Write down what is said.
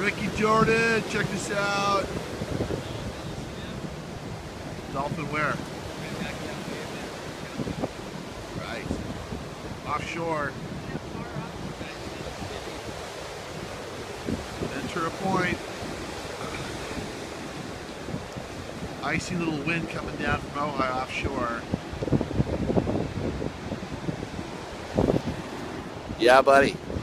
Ricky Jordan, check this out. Dolphin where? Right. Offshore. Ventura Point. Icy little wind coming down from Ojai offshore. Yeah, buddy.